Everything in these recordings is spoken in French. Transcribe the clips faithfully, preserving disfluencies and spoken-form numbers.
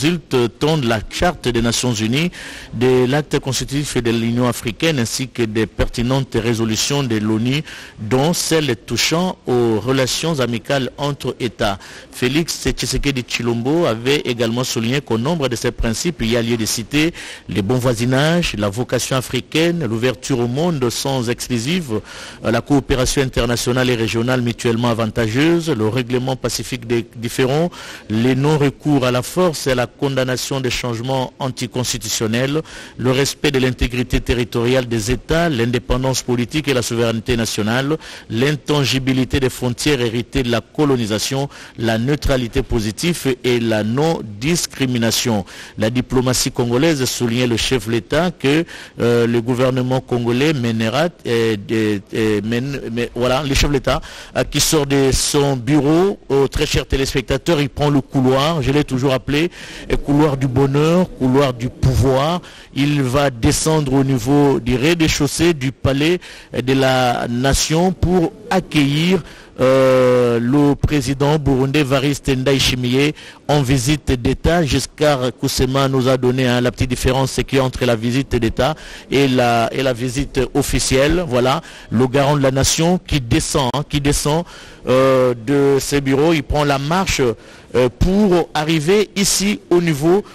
consulte tant de la Charte des Nations Unies, de l'acte constitutif de l'Union africaine ainsi que des pertinentes résolutions de l'ONU, dont celles touchant aux relations amicales entre États. Félix Tshisekedi Tshilombo avait également souligné qu'au nombre de ces principes, il y a lieu de citer les bons voisinages, la vocation africaine, l'ouverture au monde sans exclusive, la coopération internationale et régionale mutuellement avantageuse, le règlement pacifique des différends, les non-recours à la force et la condamnation des changements anticonstitutionnels, le respect de l'intégrité territoriale des États, l'indépendance politique et la souveraineté nationale, l'intangibilité des frontières héritées de la colonisation, la neutralité positive et la non-discrimination. La diplomatie congolaise soulignait le chef de l'État que euh, le gouvernement congolais mènera, et, et, et, mène, mais, voilà, le chef de l'État euh, qui sort de son bureau, euh, très chers téléspectateurs, il prend le couloir, je l'ai toujours appelé, euh, couloir du bonheur, couloir du pouvoir. Il va descendre au niveau du rez-de-chaussée du palais de la nation pour accueillir Euh, le président burundais Evariste Ndayishimiye en visite d'État. Giscard Koussema nous a donné hein, la petite différence qu'il y a entre la visite d'État et la, et la visite officielle. Voilà, le garant de la nation qui descend, hein, qui descend euh, de ses bureaux, il prend la marche euh, pour arriver ici au niveau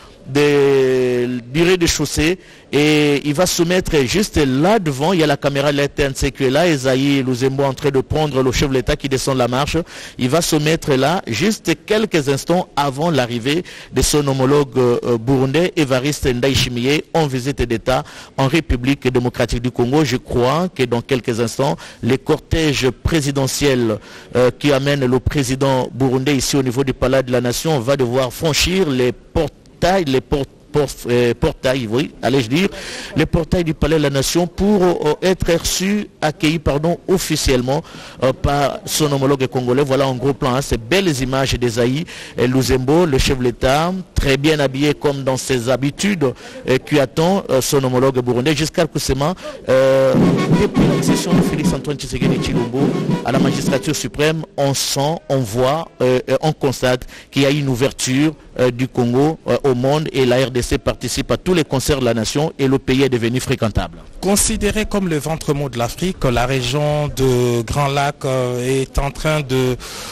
des rez-de-chaussée et il va se mettre juste là devant. Il y a la caméra de la T N C qui est là, Esaïe Luzembo en train de prendre le chef de l'État qui descend la marche. Il va se mettre là juste quelques instants avant l'arrivée de son homologue euh, burundais Evariste Ndayishimiye en visite d'État en République démocratique du Congo. Je crois que dans quelques instants, les cortèges présidentiels euh, qui amènent le président burundais ici au niveau du Palais de la Nation va devoir franchir les portes les portes euh, portails, oui, allez-je dire, les portails du Palais de la Nation pour euh, être reçus, accueillis, pardon, officiellement euh, par son homologue congolais. Voilà en gros plan, hein, ces belles images d'Esaïe Luzembo, le chef de l'État, très bien habillé comme dans ses habitudes, euh, qui attend euh, son homologue burundais. Giscard Koussema, euh, depuis la session de Félix-Antoine Tshisekedi Tshilombo à la magistrature suprême, on sent, on voit, euh, on constate qu'il y a une ouverture euh, du Congo euh, au monde et la R D C participe à tous les concerts de la nation et le pays est devenu fréquentable. Considéré comme le ventre mou de l'Afrique, la région de Grand Lac euh, est en train de,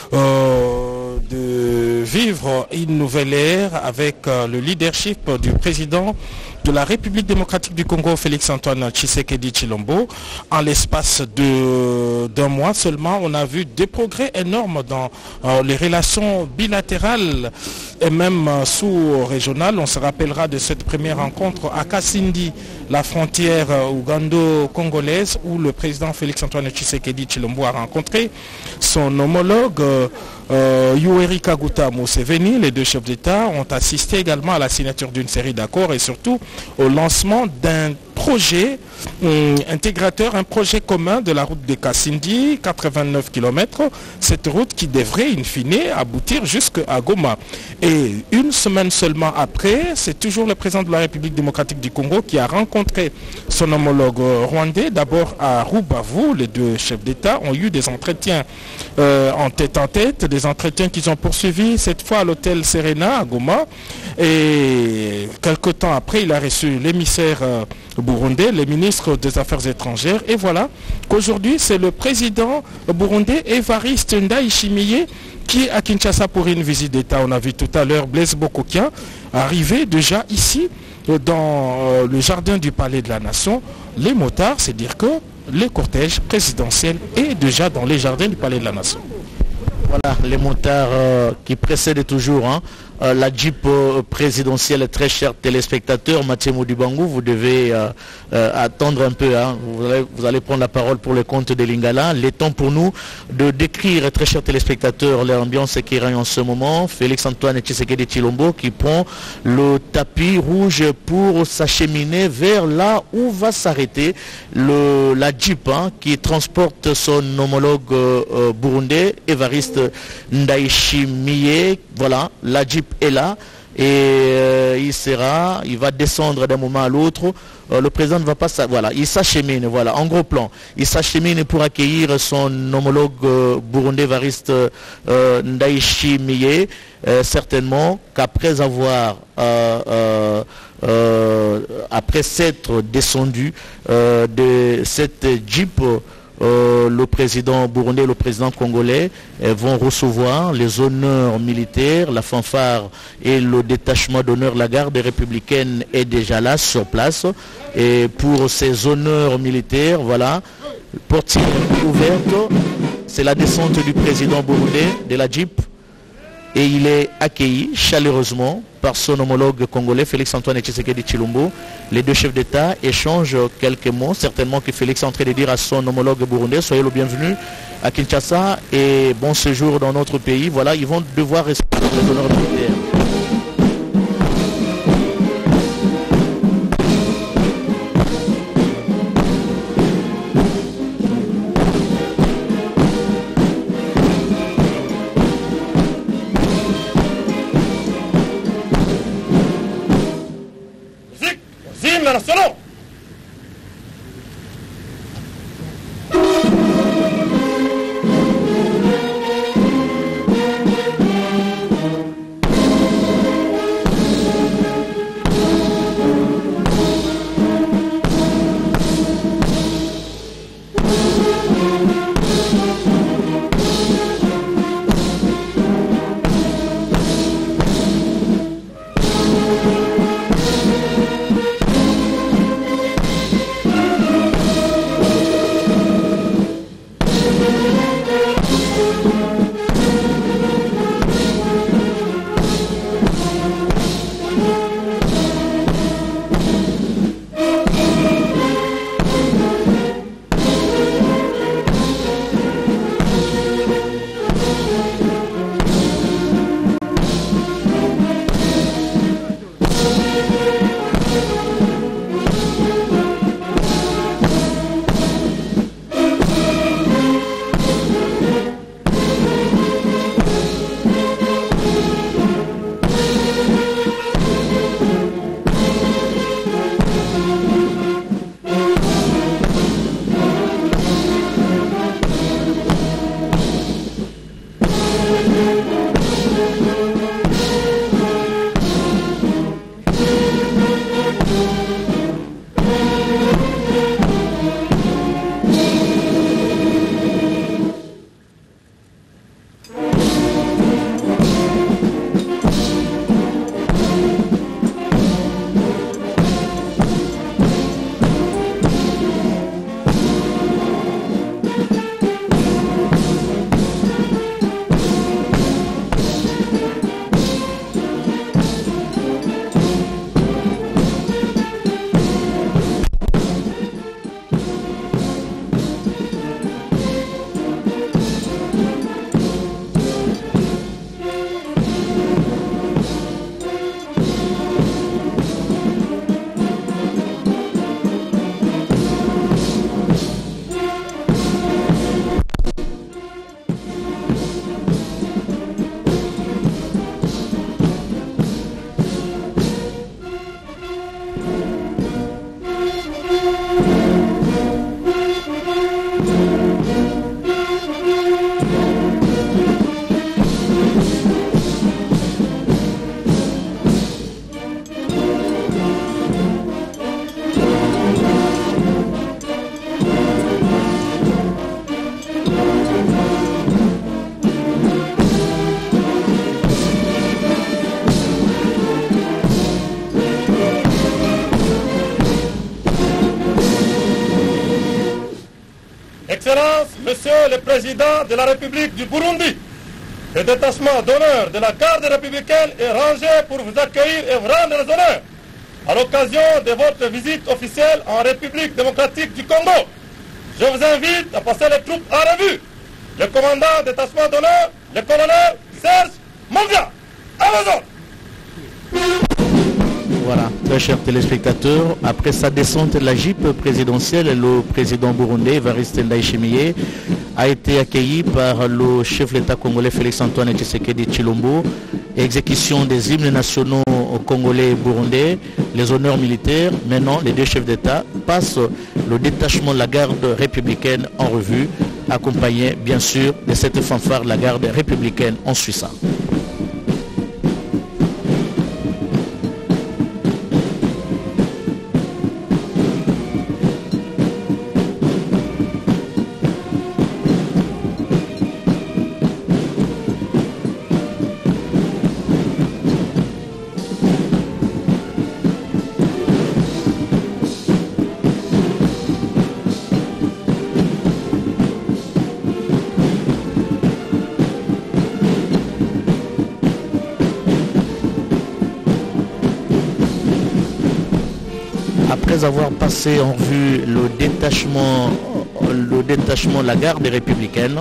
euh, de vivre une nouvelle ère avec euh, le leadership du président de la République démocratique du Congo, Félix-Antoine Tshisekedi Tshilombo. En l'espace de, d'un mois seulement, on a vu des progrès énormes dans euh, les relations bilatérales et même euh, sous-régionales. On se rappellera de cette première rencontre à Kasindi, la frontière euh, ougando-congolaise, où le président Félix-Antoine Tshisekedi Tshilombo a rencontré son homologue euh, Euh, Yoweri Kaguta Museveni. Les deux chefs d'État ont assisté également à la signature d'une série d'accords et surtout au lancement d'un projet euh, intégrateur, un projet commun de la route de Kasindi, quatre-vingt-neuf kilomètres, cette route qui devrait in fine aboutir jusqu'à Goma. Et une semaine seulement après, c'est toujours le président de la République démocratique du Congo qui a rencontré son homologue rwandais, d'abord à Rubavu. Les deux chefs d'État ont eu des entretiens euh, en tête en tête, des entretiens qu'ils ont poursuivis cette fois à l'hôtel Serena à Goma. Et quelque temps après, il a reçu l'émissaire euh, burundais, le ministre des Affaires étrangères. Et voilà qu'aujourd'hui, c'est le président burundais Evariste Ndayishimiye qui est à Kinshasa pour une visite d'État. On a vu tout à l'heure Blaise Bokokia arriver déjà ici dans euh, le jardin du Palais de la Nation. Les motards, c'est dire que le cortège présidentiel est déjà dans les jardins du Palais de la Nation. Voilà, les motards euh, qui précèdent toujours hein, euh, la Jeep euh, présidentielle. Très chers téléspectateurs, Mathieu Moudibangou, vous devez euh, euh, attendre un peu. Hein. Vous, allez, vous allez prendre la parole pour le compte de Lingala. Il est temps pour nous de décrire, très chers téléspectateurs, l'ambiance qui règne en ce moment. Félix-Antoine Tshisekedi Tshilombo qui prend le tapis rouge pour s'acheminer vers là où va s'arrêter la Jeep hein, qui transporte son homologue euh, burundais, Evariste Ndayishimiye. Voilà, la Jeep est là. et euh, il sera, il va descendre d'un moment à l'autre. Euh, le président ne va pas, voilà, il s'achemine, voilà, en gros plan, il s'achemine pour accueillir son homologue euh, burundais Evariste euh, Ndayishimiye, euh, certainement qu'après avoir, euh, euh, euh, après s'être descendu euh, de cette Jeep, Euh, le président burundais et le président congolais euh, vont recevoir les honneurs militaires, la fanfare et le détachement d'honneur. La garde républicaine est déjà là sur place et pour ces honneurs militaires, voilà, portière ouverte, c'est la descente du président burundais de la Jeep et il est accueilli chaleureusement par son homologue congolais Félix-Antoine Tshisekedi Tshilombo. Les deux chefs d'État échangent quelques mots, certainement que Félix est en train de dire à son homologue burundais, soyez le bienvenu à Kinshasa et bon séjour dans notre pays. Voilà, ils vont devoir respecter les honneurs militaires. nationaux. Excellence, Monsieur le Président de la République du Burundi, le détachement d'honneur de la garde républicaine est rangé pour vous accueillir et vous rendre les honneurs à l'occasion de votre visite officielle en République démocratique du Congo. Je vous invite à passer les troupes en revue. Le commandant détachement d'honneur, le colonel Serge Monga. À vos ordres. Voilà, très chers téléspectateurs, après sa descente de la Jeep présidentielle, le président burundais Evariste Ndayishimiye a été accueilli par le chef de l'État congolais Félix-Antoine Tshisekedi Tshilombo exécution des hymnes nationaux congolais et burundais, les honneurs militaires. Maintenant, les deux chefs d'État passent le détachement de la garde républicaine en revue, accompagné bien sûr de cette fanfare de la garde républicaine en Suisse. Après avoir passé en revue le détachement, le détachement de la garde républicaine,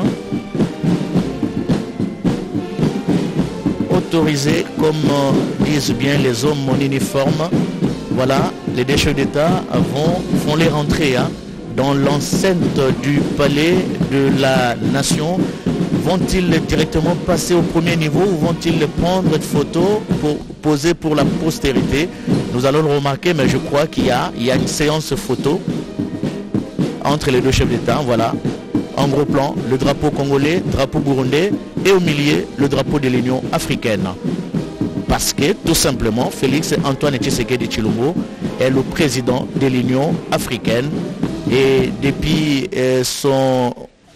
autorisé, comme disent bien les hommes en uniforme, voilà, les deux chefs d'État vont, vont les rentrer hein, dans l'enceinte du palais de la nation. Vont-ils directement passer au premier niveau ou vont-ils prendre une photo pour poser pour la postérité? Nous allons le remarquer, mais je crois qu'il y a, il y a une séance photo entre les deux chefs d'État. Voilà, en gros plan, le drapeau congolais, drapeau burundais et au milieu, le drapeau de l'Union africaine. Parce que, tout simplement, Félix Antoine Tshisekedi Tshilombo est le président de l'Union africaine et depuis euh, son...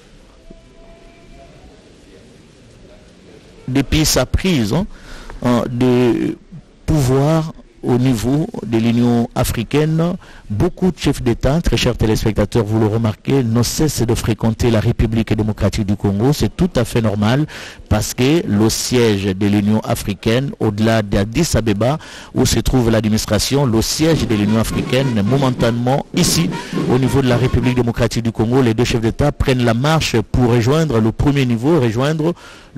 depuis sa prise hein, de pouvoir au niveau de l'Union africaine, beaucoup de chefs d'État, très chers téléspectateurs, vous le remarquez, ne cessent de fréquenter la République démocratique du Congo. C'est tout à fait normal parce que le siège de l'Union africaine, au-delà d'Addis Abeba, où se trouve l'administration, le siège de l'Union africaine, momentanément ici, au niveau de la République démocratique du Congo, les deux chefs d'État prennent la marche pour rejoindre le premier niveau, rejoindre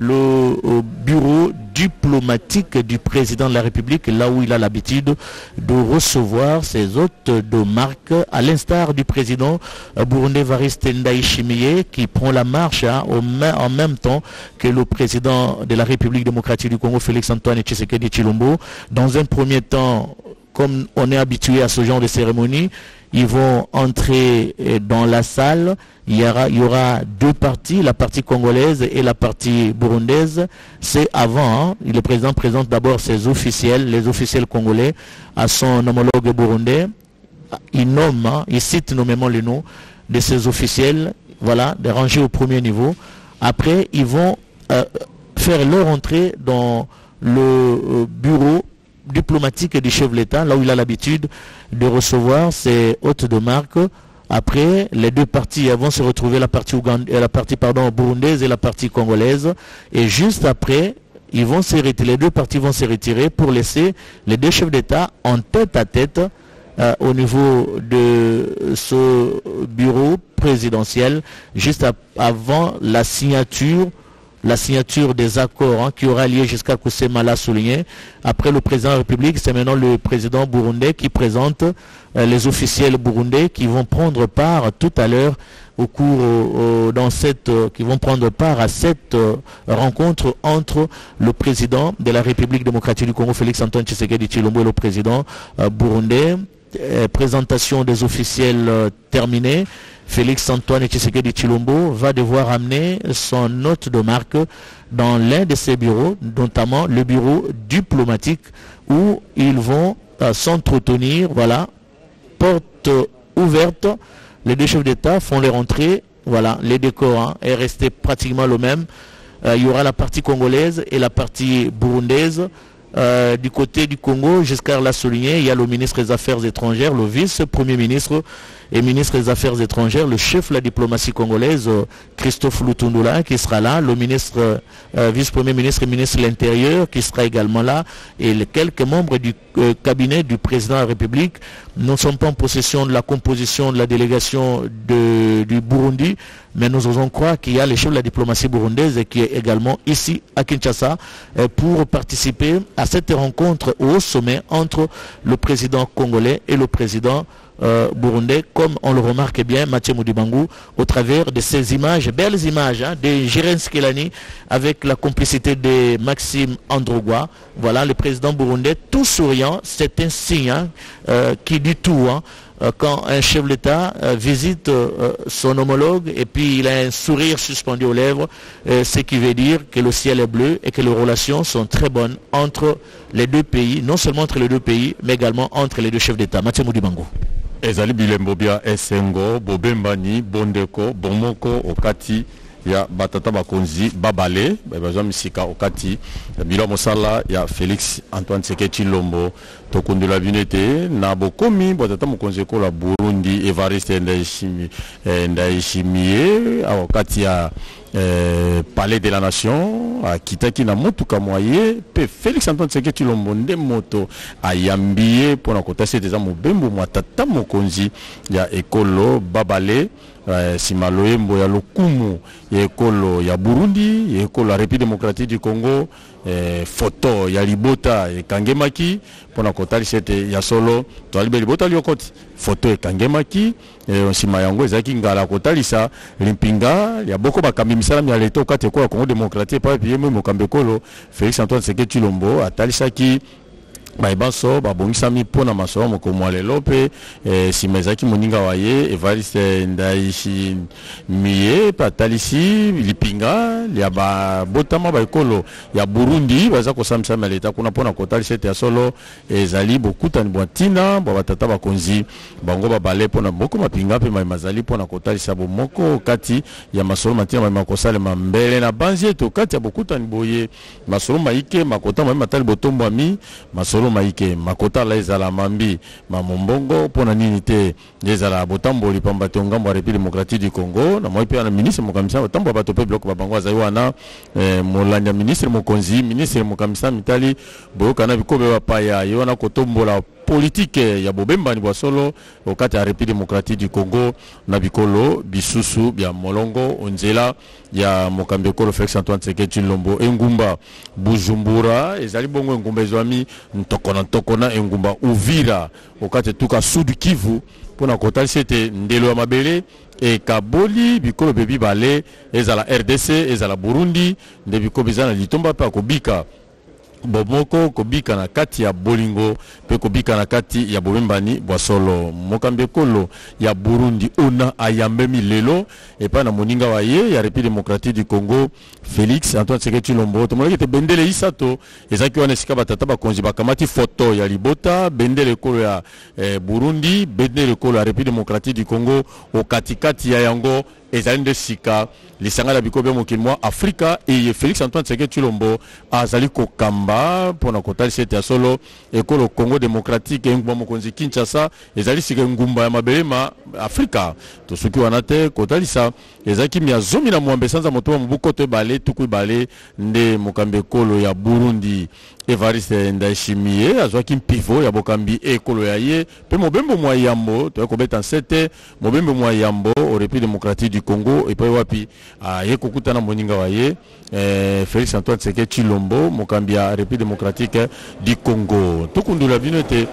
le bureau diplomatique du président de la République, là où il a l'habitude de recevoir ses hôtes de marque, à l'instar du président burundais Evariste Ndayishimiye qui prend la marche hein, au même, en même temps que le président de la République démocratique du Congo, Félix Antoine Tshisekedi Tshilombo. Dans un premier temps, comme on est habitué à ce genre de cérémonie, ils vont entrer dans la salle. Il y aura, il y aura deux parties, la partie congolaise et la partie burundaise. C'est avant, hein, le président présente d'abord ses officiels, les officiels congolais, à son homologue burundais. Il nomme, hein, il cite nommément les noms de ces officiels, voilà, de ranger au premier niveau. Après, ils vont euh, faire leur entrée dans le euh, bureau diplomatique du chef de l'État, là où il a l'habitude de recevoir ses hôtes de marque. Après, les deux parties vont se retrouver, la partie, Ougand... la partie pardon, burundaise et la partie congolaise. Et juste après, ils vont se retirer, les deux parties vont se retirer pour laisser les deux chefs d'État en tête à tête euh, au niveau de ce bureau présidentiel, juste à... avant la signature la signature des accords hein, qui aura lieu jusqu'à Kusema l'a souligné. Après le président de la République, c'est maintenant le président burundais qui présente euh, les officiels burundais qui vont prendre part tout à l'heure au cours euh, dans cette euh, qui vont prendre part à cette euh, rencontre entre le président de la République démocratique du Congo, Félix Antoine Tshisekedi Tshilombo, et le président euh, burundais. Euh, présentation des officiels euh, terminée. Félix Antoine Tshisekedi Tshilombo va devoir amener son note de marque dans l'un de ses bureaux, notamment le bureau diplomatique, où ils vont euh, s'entretenir, voilà, porte ouverte. Les deux chefs d'État font leur entrée, voilà, les décors hein, est resté pratiquement le même. Euh, il y aura la partie congolaise et la partie burundaise. Euh, du côté du Congo, Giscard l'a souligné, il y a le ministre des Affaires étrangères, le vice-premier ministre et ministre des Affaires étrangères, le chef de la diplomatie congolaise, Christophe Lutundula, qui sera là, le ministre, euh, vice-premier ministre et ministre de l'Intérieur, qui sera également là, et les quelques membres du euh, cabinet du président de la République. Nous ne sommes pas en possession de la composition de la délégation de, du Burundi, mais nous osons croire qu'il y a le chef de la diplomatie burundaise et qui est également ici à Kinshasa euh, pour participer à cette rencontre au sommet entre le président congolais et le président euh, burundais, comme on le remarque bien, Mathieu Modibangu, au travers de ces images, belles images, hein, de Jérens Kelani, avec la complicité de Maxime Androgwa. Voilà, le président burundais, tout souriant, c'est un signe hein, euh, qui dit tout. Hein. Quand un chef d'État euh, visite euh, son homologue et puis il a un sourire suspendu aux lèvres, euh, ce qui veut dire que le ciel est bleu et que les relations sont très bonnes entre les deux pays, non seulement entre les deux pays, mais également entre les deux chefs d'État. Mathieu Modibango. Ezali bilembo bia esengo bobembani bondeko bomoko okati ya batata bakonzi babale bazwa misika okati bilo mosala ya Félix Antoine Tshisekedi Tshilombo tokundula binete na bokomi batata mokonzi ko la Burundi Evariste Ndayishimiye Ndayishimiye okati ya Eh, Palais de la Nation a kitaki na motuka moye pe Félix Antoine Tshisekedi Tshilombo nde moto ayambiye pona kotasi teza mobembo mwatata mokonzi ya ekolo babale eh, simaloyembo ya lokumu ya ekolo ya Burundi ya ekolo ya République démocratique du Congo eh, photo ya libota ekangemaki pona kotali sete ya solo to alibe libota liokoti photo ekangemaki eh, nsima yango ezaki ngala kotalisa limpinga ya boko bakambi misala ya leto kati ko Congo démocratique pa piye mo mokambekolo Félix Antoine Tshisekedi Tshilombo atalisaki baibanso babongisami pona masomo mokomo lelo pe eh, simezaki moninga waye Evariste Ndayishimiye patalisi lipinga ya ba botama baikolo ya Burundi baza kosamisa maleta kuna pona kotalisa te solo ezali bokuta ni bwatina ba batata bakonzi bango babale pona moko mapinga pe mazali pona kotalisa bomoko kati ya masolo matina makosale mambele na banzi to kati ya bokuta ni boye masolo maike makota matali botombo ami masolo maike makota la ezala mambi mamombongo pona nini te ezala botambo lipamba tongambo ya République démocratique du Congo na moi pe na ministre mokamisa botambo bato pe bloc babango azaiwana eh, molanya ministre mokonzi ministre mokamisa mitali boyoka na bikobe bapaya yona kotombola politique ya bobemba ni bwasolo okati ya République démocratique du Congo na bikolo bisusu bya molongo onzela ya mokambekolo Félix Antoine Tshisekedi Tshilombo engumba Bujumbura ezali bongo engumba ezwami ntokona ntokona engumba Uvira okati tuka Sud Kivu pona kotalisa ete ndelo ya mabele e kaboli bikolo bebi bale ezala R D C ezala Burundi nde bikolo bizana litomba pa kobika bomoko kobika na kati ya bolingo pe kobika na kati ya bobembani bwasolo mokambekolo ya Burundi ona ayambemi lelo epa na moninga waye ya République démocratique du Congo Félix Antoine Tshisekedi Tshilombo tomolaki te bendele isato ezaki wana sika batata bakonzi bakamati photo ya libota bendele kolo ya eh, Burundi bendele kolo ya République démocratique du Congo okatikati ya yango ezali nde sika lisanga la bikobe mokimwa Afrika et Félix Antoine Tshisekedi Tshilombo azali kokamba pona kotalisa ete solo ekolo Congo démocratique engumba mokonzi Kinshasa ezali sika ngumba ya mabelema Afrika to soki wana te kotalisa ezaki mia zomi na mwambe sanza moto mbuko to bale tuku bale nde mokambe kolo ya Burundi Evariste Ndayishimiye azwaki mpivo ya bokambi ekolo ya ye pe mobembo mwa yambo to kobeta nsete mobembo mwa yambo au République démocratique du Congo et pa wapi ye kokutana moninga waye eh, Félix Antoine Tshisekedi Tshilombo mokambi ya République démocratique du Congo tokundula binete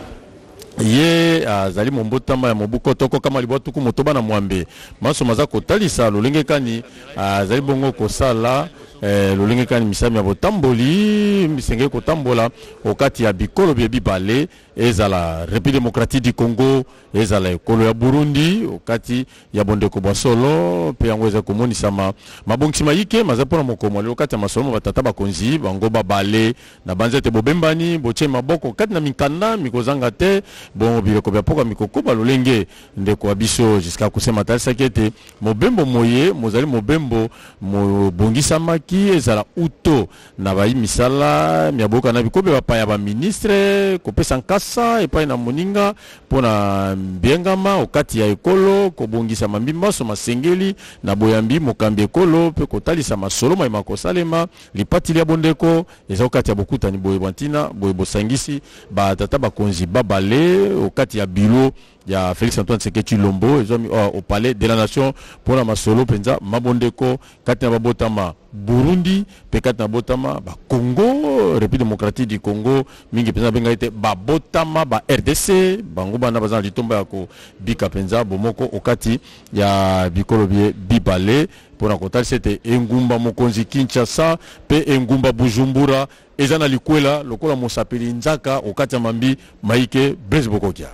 ye azali mombotama ya mobuko toko kama libwa tuku motoba na mwambe maso maza kotalisa lolenge kani azali bongo kosala eh, lolenge kani misami ya botamboli misenge kotambola okati ya bikolo bie bibale ezala République démocratique du Congo ezala ekolo ya Burundi okati ya bondeko bwasolo pe yango eza komonisama mabongisima yike maza pona mokomo lelo kati ya masomo batata bakonzi bango babale na banzete bobembani boche maboko kati na mikanda mikozanga te bon biloko bya poka mikoko balolenge ndeko abiso jusqu'à kusema talisa kete mobembo moye mozali mobembo mobongisamaki ezala uto na bayi misala miaboka na bikobe bapaya ba ministre kopesa nkasa epai na moninga pona biengama okati ya ekolo kobongisa mambimba so masengeli na boyambi mokambi ekolo pe kotalisa masolo mai makosalema lipati lia bondeko eza okati ya bokuta ni boye bantina boye bosangisi ba tata bakonzi babale okati ya bilo ya Félix Antoine Tshisekedi Tshilombo ezwa mi au Palais de la Nation pona masolo penza mabondeko kati na babotama Burundi pekata botama ba Congo République démocratique du Congo mingi penza benga ite ba botama ba R D C bango bana bazana litomba yako bika penza bomoko okati ya bikolobie bibale pona kotali c'était engumba mokonzi Kinshasa pe engumba Bujumbura ezana likwela lokola mosapeli nzaka okati ya mambi maike Blaise Bokokia.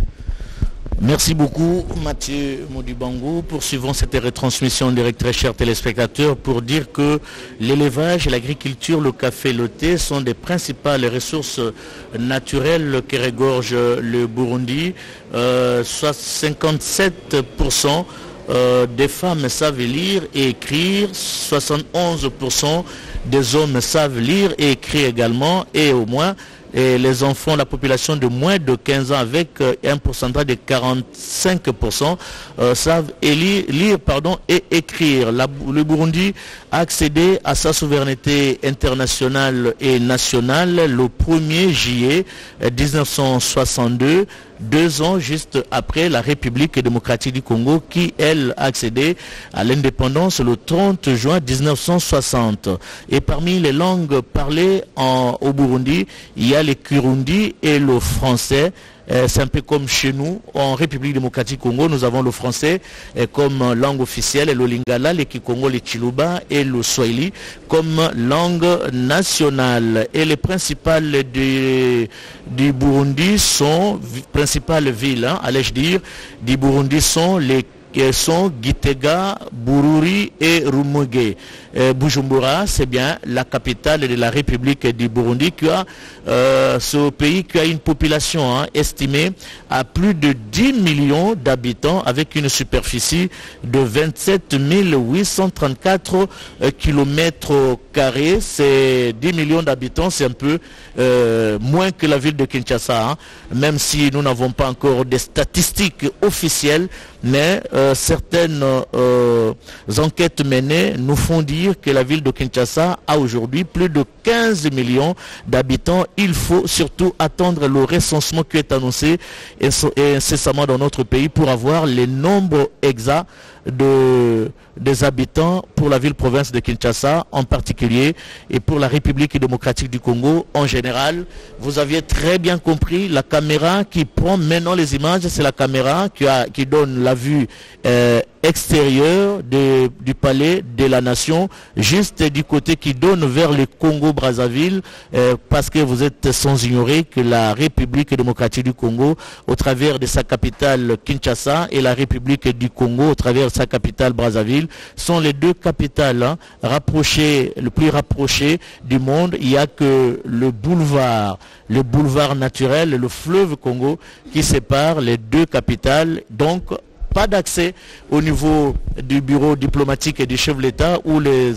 Merci beaucoup Mathieu Modibango. Poursuivons cette retransmission direct, très chers téléspectateurs, pour dire que l'élevage, l'agriculture, le café, le thé sont des principales ressources naturelles que regorge le Burundi. Euh, soit cinquante-sept pour cent euh, des femmes savent lire et écrire, soixante-onze pour cent des hommes savent lire et écrire également, et au moins et les enfants, la population de moins de quinze ans avec euh, un pourcentage de quarante-cinq pour cent euh, savent lire, lire pardon, et écrire. La, le Burundi a accédé à sa souveraineté internationale et nationale le premier juillet mille neuf cent soixante-deux, deux ans juste après la République démocratique du Congo qui, elle, a accédé à l'indépendance le trente juin mille neuf cent soixante. Et parmi les langues parlées en, au Burundi, il y a le Kirundi et le français. Euh, c'est un peu comme chez nous, en République démocratique du Congo, nous avons le français euh, comme langue officielle, et le lingala, le kikongo, le chiluba et le swahili comme langue nationale. Et les principales du, du Burundi sont, principales villes, hein, allais-je dire, du Burundi sont les sont Gitega, Bururi et Rumonge. Euh, Bujumbura, c'est bien la capitale de la République du Burundi, qui a euh, ce pays qui a une population hein, estimée à plus de dix millions d'habitants avec une superficie de vingt-sept mille huit cent trente-quatre euh, kilomètres carrés. C'est dix millions d'habitants, c'est un peu euh, moins que la ville de Kinshasa, hein, même si nous n'avons pas encore des statistiques officielles, mais euh, certaines euh, enquêtes menées nous font dire que la ville de Kinshasa a aujourd'hui plus de quinze millions d'habitants. Il faut surtout attendre le recensement qui est annoncé incessamment dans notre pays pour avoir les nombres exacts de, des habitants pour la ville-province de Kinshasa en particulier et pour la République démocratique du Congo en général. Vous aviez très bien compris, la caméra qui prend maintenant les images, c'est la caméra qui, a, qui donne la vue euh, extérieure de, du palais de la nation, juste du côté qui donne vers le Congo-Brazzaville, euh, parce que vous êtes sans ignorer que la République démocratique du Congo, au travers de sa capitale Kinshasa, et la République du Congo, au travers de sa capitale Brazzaville, sont les deux capitales hein, rapprochées, le plus rapprochées du monde. Il n'y a que le boulevard, le boulevard naturel, le fleuve Congo, qui sépare les deux capitales. Donc, pas d'accès au niveau du bureau diplomatique et du chef de l'État où les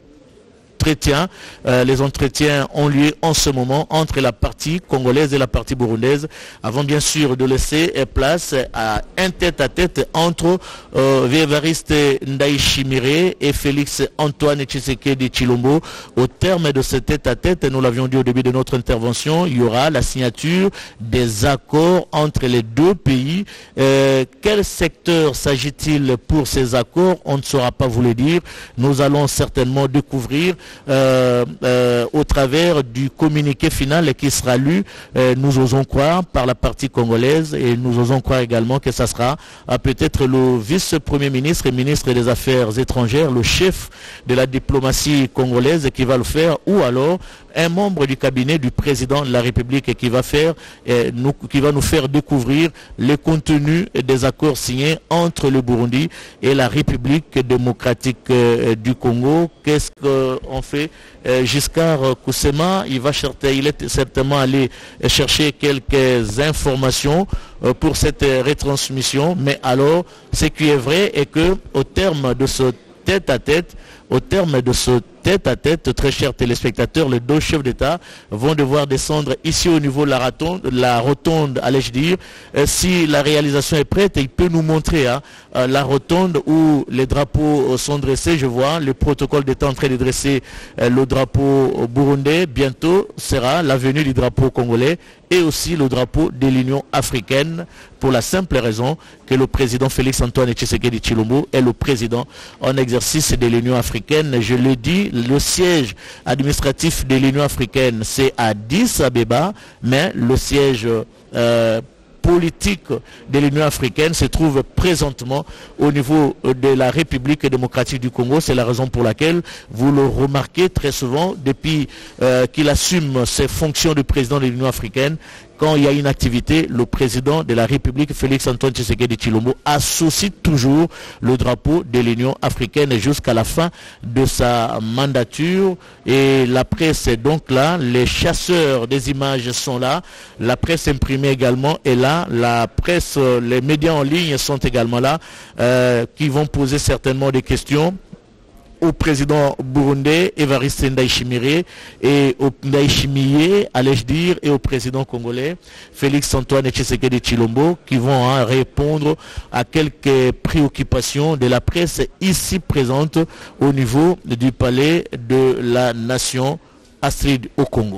entretiens, euh, les entretiens ont lieu en ce moment entre la partie congolaise et la partie burundaise, avant bien sûr de laisser place à un tête-à-tête entre euh, Évariste Ndayishimiye et Félix Antoine Tshisekedi Tshilombo. Au terme de ce tête-à-tête, nous l'avions dit au début de notre intervention, il y aura la signature des accords entre les deux pays. Euh, quel secteur s'agit-il pour ces accords? On ne saura pas vous le dire. Nous allons certainement découvrir Euh, euh, au travers du communiqué final qui sera lu, euh, nous osons croire par la partie congolaise, et nous osons croire également que ça sera euh, peut-être le vice-premier ministre et ministre des Affaires étrangères, le chef de la diplomatie congolaise qui va le faire, ou alors un membre du cabinet du président de la République qui va faire, euh, nous, qui va nous faire découvrir le contenu des accords signés entre le Burundi et la République démocratique euh, du Congo. Qu'est-ce qu'on fait? euh, Giscard Koussema, il va chercher, il est certainement allé chercher quelques informations euh, pour cette retransmission. Mais alors, ce qui est vrai est que au terme de ce tête-à-tête, au terme de ce tête à tête. Très chers téléspectateurs, les deux chefs d'État vont devoir descendre ici au niveau de la rotonde, la rotonde allais-je dire. Euh, si la réalisation est prête, il peut nous montrer hein, euh, la rotonde où les drapeaux sont dressés. Je vois le protocole d'État en train de dresser euh, le drapeau burundais. Bientôt sera la venue du drapeau congolais et aussi le drapeau de l'Union africaine, pour la simple raison que le président Félix Antoine Tshisekedi Tshilombo est le président en exercice de l'Union africaine. Je le dis, le siège administratif de l'Union africaine c'est à Addis Abeba, mais le siège euh, politique de l'Union africaine se trouve présentement au niveau de la République démocratique du Congo. C'est la raison pour laquelle vous le remarquez très souvent depuis euh, qu'il assume ses fonctions de président de l'Union africaine. Quand il y a une activité, le président de la République, Félix Antoine Tshisekedi Tshilombo, associe toujours le drapeau de l'Union africaine jusqu'à la fin de sa mandature. Et la presse est donc là, les chasseurs des images sont là, la presse imprimée également est là, la presse, les médias en ligne sont également là, euh, qui vont poser certainement des questions au président burundais Evariste Ndayishimiye et au Ndayishimiye, allais-je dire, et au président congolais Félix Antoine Tshisekedi Tshilombo, qui vont hein, répondre à quelques préoccupations de la presse ici présente au niveau du palais de la nation Astrid au Congo.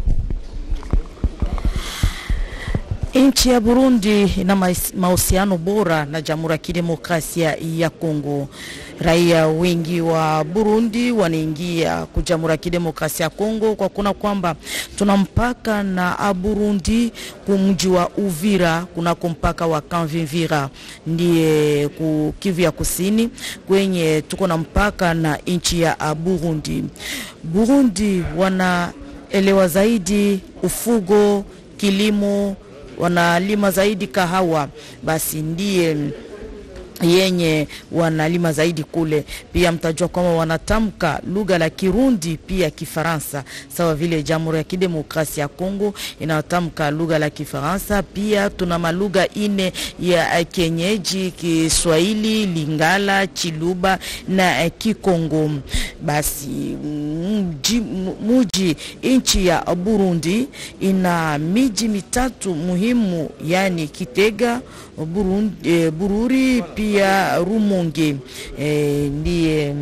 Nchi ya Burundi ina mahusiano bora na Jamhuri ya Kidemokrasia ya Kongo. Raia wengi wa Burundi wanaingia ku Jamhuri ya Kidemokrasia ya Kongo kwa kuna kwamba tuna mpaka na Burundi kumji wa Uvira, kuna mpaka wa Kanvimvira ndiye ku Kivu ya Kusini, kwenye tuko na mpaka na nchi ya Burundi. Burundi wanaelewa zaidi ufugo, kilimo, wanalima zaidi kahawa, basi ndiye yenye wanalima zaidi kule. Pia mtajua kwamba wanatamka lugha la Kirundi pia Kifaransa, sawa vile Jamhuri ya Kidemokrasia ya Kongo inatamka lugha la Kifaransa. Pia tuna malugha ine ya kienyeji, Kiswahili, Lingala, Chiluba na Kikongo. Basi mji, mji nchi ya Burundi ina miji mitatu muhimu, yani Kitega, Burundi, e, Bururi pia Rumonge. E, ndiye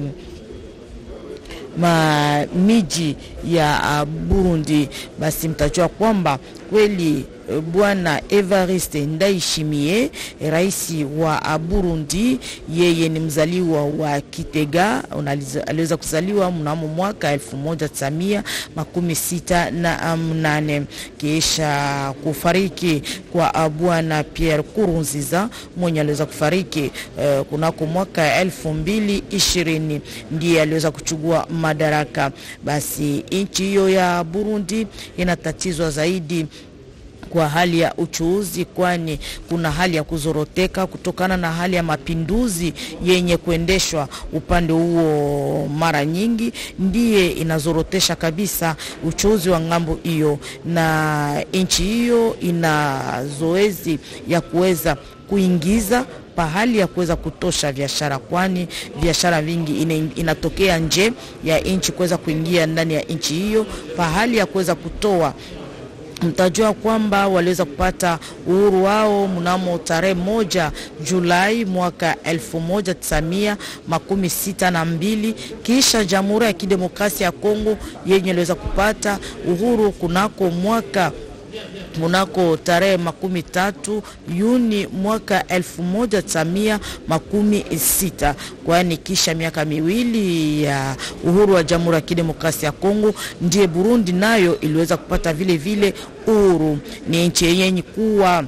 ma miji ya Burundi. Basi mtajua kwamba kweli Bwana Evariste Ndayishimiye, rais wa Burundi, yeye ni mzaliwa wa Kitega. Aliweza kuzaliwa mnamo mwaka elfu moja mia tisa sitini na nane. Kisha kufariki kwa Bwana Pierre Nkurunziza, mwenye aliweza kufariki uh, kunako mwaka elfu mbili ishirini, ndiye aliweza kuchukua madaraka. Basi nchi hiyo ya Burundi inatatizwa zaidi kwa hali ya uchuuzi, kwani kuna hali ya kuzoroteka kutokana na hali ya mapinduzi yenye kuendeshwa upande huo. Mara nyingi ndiye inazorotesha kabisa uchuuzi wa ngambo hiyo, na nchi hiyo ina zoezi ya kuweza kuingiza pahali ya kuweza kutosha biashara, kwani biashara vingi ina, inatokea nje ya nchi kuweza kuingia ndani ya nchi hiyo, pahali ya kuweza kutoa. Mtajua kwamba waliweza kupata uhuru wao mnamo tarehe moja Julai mwaka elfu moja mia tisa sitini na mbili, kisha Jamhuri ya Kidemokrasia ya Kongo yenye iliweza kupata uhuru kunako mwaka munako tarehe makumi tatu Juni mwaka elfu moja mia tisa sita. Kwani kisha miaka miwili ya uhuru wa Jamhuri ya Kidemokrasia ya Kongo, ndiye Burundi nayo iliweza kupata vile vile uhuru. Ni nchi yenye kuwa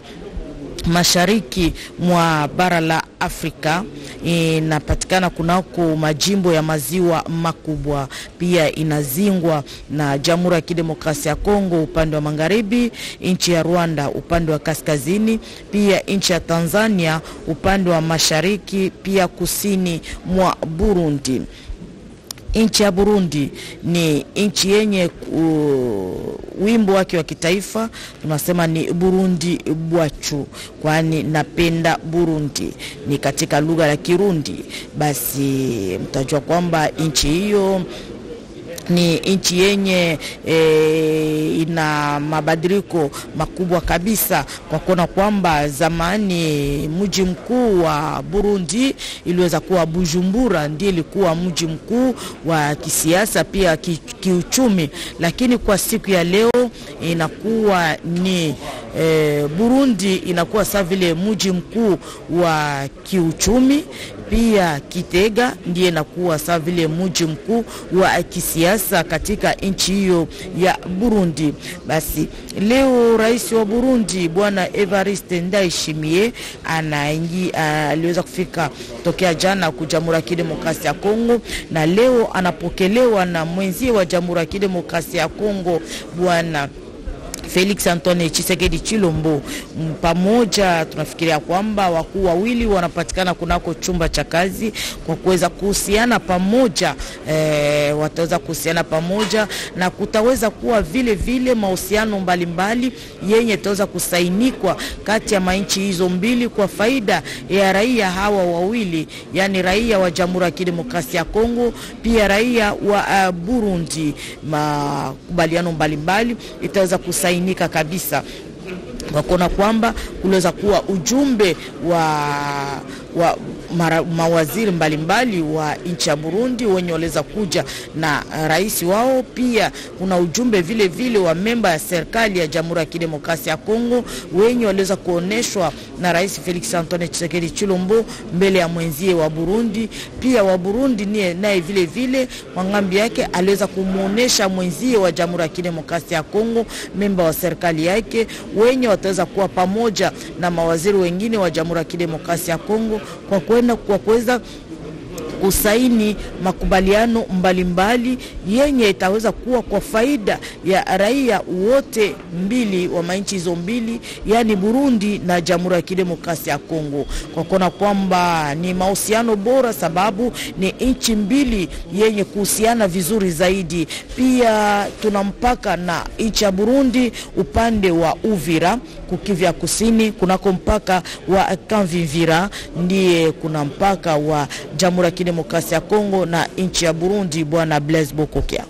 mashariki mwa bara la Afrika, inapatikana kunako majimbo ya maziwa makubwa. Pia inazingwa na Jamhuri ya Kidemokrasia ya Kongo upande wa magharibi, nchi ya Rwanda upande wa kaskazini, pia nchi ya Tanzania upande wa mashariki, pia kusini mwa Burundi. Nchi ya Burundi ni nchi yenye uh, wimbo wake wa kitaifa tunasema ni Burundi bwachu, kwani napenda Burundi, ni katika lugha ya Kirundi. Basi mtajua kwamba nchi hiyo ni nchi yenye e, ina mabadiliko makubwa kabisa, kwa kuona kwamba zamani mji mkuu wa Burundi iliweza kuwa Bujumbura, ndiye ilikuwa mji mkuu wa kisiasa pia ki, kiuchumi, lakini kwa siku ya leo inakuwa ni e, Burundi inakuwa sawa vile mji mkuu wa kiuchumi, pia Kitega ndiye inakuwa sawa vile mji mkuu wa kisiasa katika nchi hiyo ya Burundi. Basi leo rais wa Burundi bwana Evariste Ndayishimiye anaingi aliweza kufika tokea jana ku Jamhuri ya Kidemokrasia ya Kongo, na leo anapokelewa na mwenzie wa Jamhuri ya Kidemokrasia ya Kongo bwana Felix Antoine Tshisekedi Chilombo. Pamoja tunafikiria kwamba wakuu wawili wanapatikana kunako chumba cha kazi kwa kuweza kuhusiana pamoja, e, wataweza kuhusiana pamoja na kutaweza kuwa vile vile mahusiano mbalimbali yenye taweza kusainikwa kati ya manchi hizo mbili kwa faida ya raia hawa wawili, yani raia wa Jamhuri ya Kidemokrasia ya Kongo pia raia wa uh, Burundi. Makubaliano mbalimbali itaweza kusainika nika kabisa kwa kuona kwamba kuweza kuwa ujumbe wa wa mara, mawaziri mbalimbali wa nchi ya Burundi wenye waliweza kuja na rais wao, pia kuna ujumbe vile vile wa memba ya serikali ya Jamhuri ya Kidemokrasia ya Kongo wenye waliweza kuoneshwa na rais Felix Antoine Tshisekedi Chilombo mbele ya mwenzie wa Burundi. Pia wa Burundi ni naye vile vile kwa ngambi yake aliweza kumuonesha mwenzie wa Jamhuri ya Kidemokrasia ya Kongo memba wa serikali yake wenye wataweza kuwa pamoja na mawaziri wengine wa Jamhuri ya Kidemokrasia ya Kongo kwa kwenda kwa kuweza kusaini makubaliano mbalimbali yenye itaweza kuwa kwa faida ya raia wote mbili wa manchi hizo mbili, yani Burundi na Jamhuri ya Kidemokrasia ya Kongo, kwa kuona kwamba ni mahusiano bora sababu ni nchi mbili yenye kuhusiana vizuri zaidi. Pia tunampaka na nchi ya Burundi upande wa Uvira kukivya kusini kunako mpaka wa Kanvivira, ndiye kuna mpaka wa Jamhuri ya Kidemokrasia ya Kongo na nchi ya Burundi bwana Blaise Bokokia.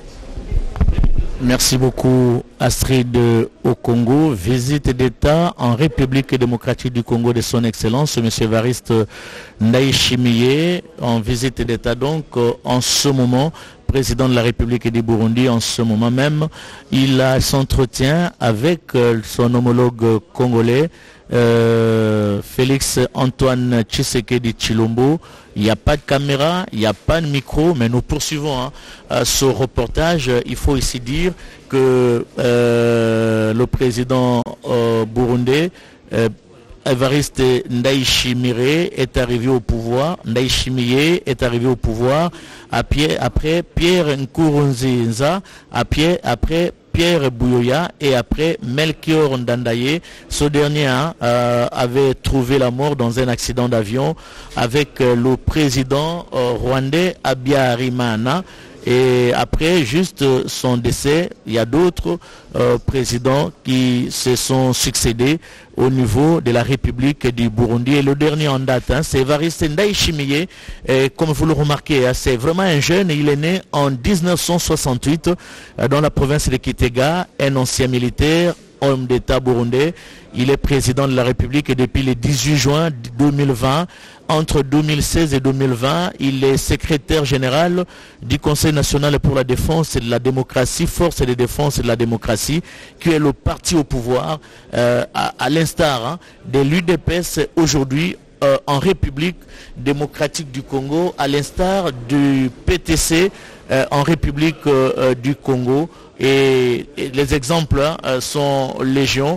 Merci beaucoup Astrid. Au Congo, visite d'État en République démocratique du Congo de son Excellence M. Evariste Ndayishimiye, en visite d'État donc en ce moment, président de la République du Burundi en ce moment même. Il a s'entretient avec son homologue congolais Euh, Félix Antoine Tshisekedi Chilombo. Il n'y a pas de caméra, il n'y a pas de micro, mais nous poursuivons hein, euh, ce reportage. Il faut ici dire que euh, le président euh, burundais euh, Evariste Ndayishimiye est arrivé au pouvoir. Ndayishimiye est arrivé au pouvoir à pied, après Pierre Nkurunziza, à pied, après Pierre Buyoya et après Melchior Ndandaye. Ce dernier hein, euh, avait trouvé la mort dans un accident d'avion avec euh, le président euh, rwandais Habyarimana. Et après juste son décès, il y a d'autres euh, présidents qui se sont succédés au niveau de la République du Burundi. Et le dernier en date, hein, c'est Evariste Ndayishimiye. Et comme vous le remarquez, hein, c'est vraiment un jeune. Il est né en mille neuf cent soixante-huit euh, dans la province de Kitega, un ancien militaire, homme d'État burundais. Il est président de la République depuis le dix-huit juin deux mille vingt. Entre deux mille seize et deux mille vingt, il est secrétaire général du Conseil national pour la défense et de la démocratie, Force de défense et de la démocratie, qui est le parti au pouvoir, euh, à, à l'instar hein, de l'U D P S aujourd'hui euh, en République démocratique du Congo, à l'instar du P T C euh, en République euh, du Congo. Et, et les exemples hein, sont légion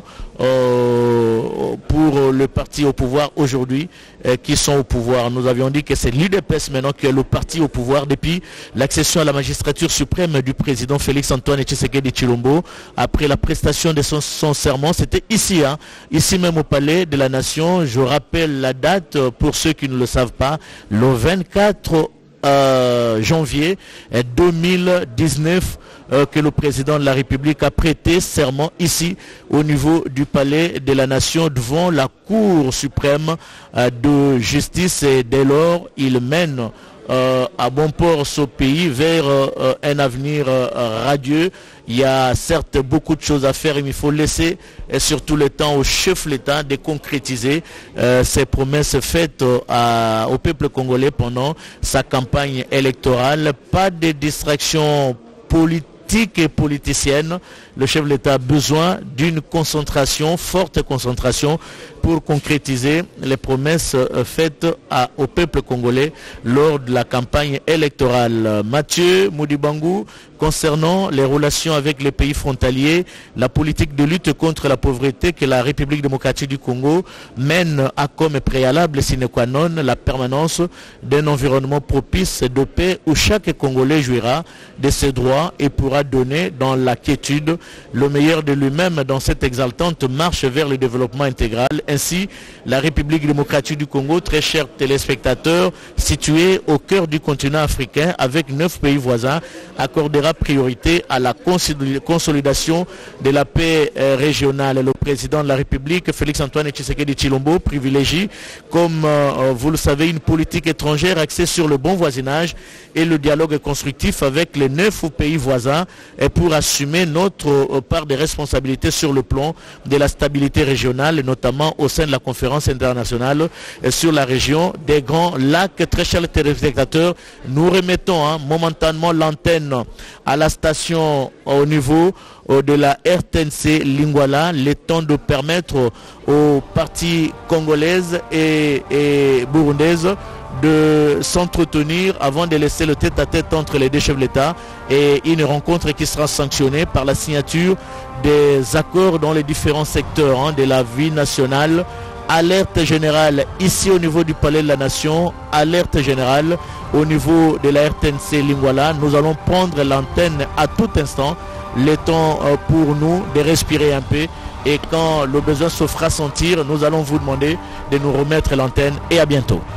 euh, pour le parti au pouvoir aujourd'hui euh, qui sont au pouvoir. Nous avions dit que c'est l'U D P S maintenant qui est le parti au pouvoir depuis l'accession à la magistrature suprême du président Félix Antoine Tshisekedi Chilombo. Après la prestation de son, son serment, c'était ici, hein, ici même au Palais de la Nation. Je rappelle la date pour ceux qui ne le savent pas, le vingt-quatre euh, janvier deux mille dix-neuf. Euh, que le président de la République a prêté serment ici au niveau du Palais de la Nation devant la Cour suprême euh, de justice, et dès lors il mène euh, à bon port ce pays vers euh, un avenir euh, radieux. Il y a certes beaucoup de choses à faire, mais il faut laisser et surtout le temps au chef de l'État de concrétiser euh, ces promesses faites euh, à, au peuple congolais pendant sa campagne électorale. Pas de distraction politique et politicienne. Le chef de l'État a besoin d'une concentration, forte concentration, pour concrétiser les promesses faites à, au peuple congolais lors de la campagne électorale. Mathieu Moudibangou, concernant les relations avec les pays frontaliers, la politique de lutte contre la pauvreté que la République démocratique du Congo mène a comme préalable sine qua non la permanence d'un environnement propice de paix où chaque Congolais jouira de ses droits et pourra donner dans la quiétude le meilleur de lui-même dans cette exaltante marche vers le développement intégral. Ainsi, la République démocratique du Congo, très chers téléspectateurs, située au cœur du continent africain avec neuf pays voisins, accordera priorité à la consolidation de la paix régionale. Le président de la République, Félix-Antoine Tshisekedi Tshilombo, privilégie, comme euh, vous le savez, une politique étrangère axée sur le bon voisinage et le dialogue constructif avec les neuf pays voisins et pour assumer notre euh, part des responsabilités sur le plan de la stabilité régionale, notamment au sein de la conférence internationale sur la région des Grands Lacs. Très chers téléspectateurs, nous remettons hein, momentanément l'antenne à la station au niveau de la R T N C Lingwala, le temps de permettre aux parties congolaises et, et burundaises de s'entretenir avant de laisser le tête-à-tête entre les deux chefs de l'État et une rencontre qui sera sanctionnée par la signature des accords dans les différents secteurs hein, de la vie nationale. Alerte générale ici au niveau du Palais de la Nation, alerte générale au niveau de la R T N C Lingwala. Nous allons prendre l'antenne à tout instant, le temps pour nous de respirer un peu et quand le besoin se fera sentir, nous allons vous demander de nous remettre l'antenne et à bientôt.